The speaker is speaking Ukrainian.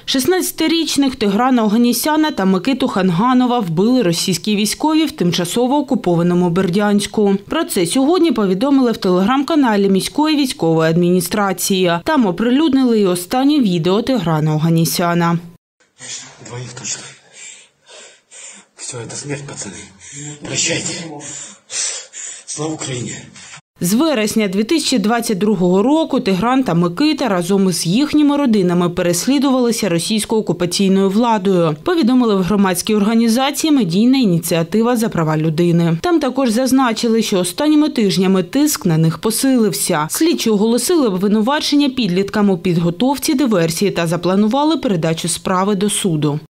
16-річних Тиграна Оганнісяна та Микиту Ханганова вбили російські військові в тимчасово окупованому Бердянську. Про це сьогодні повідомили в телеграм-каналі міської військової адміністрації. Там оприлюднили і останнє відео Тиграна Оганнісяна. Двоих точно. Все, это смерть, пацаны. Прощайте. Слава Україні! З вересня 2022 року Тигран та Микита разом із їхніми родинами переслідувалися російською окупаційною владою, повідомили в громадській організації «Медійна ініціатива за права людини». Там також зазначили, що останніми тижнями тиск на них посилився. Слідчі оголосили обвинувачення підліткам у підготовці диверсії та запланували передачу справи до суду.